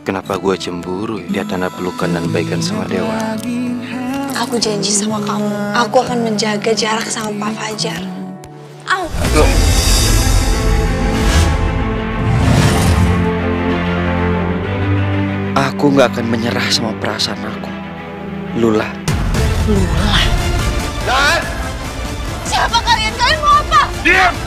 Kenapa gue cemburu lihat Nana pelukan dan baikan sama Dewa? Aku janji sama kamu, aku akan menjaga jarak sama Pak Fajar. Au. Aku gak akan menyerah sama perasaan aku. Lula. Lula? Dan! Siapa kalian? Kalian mau apa? Diam!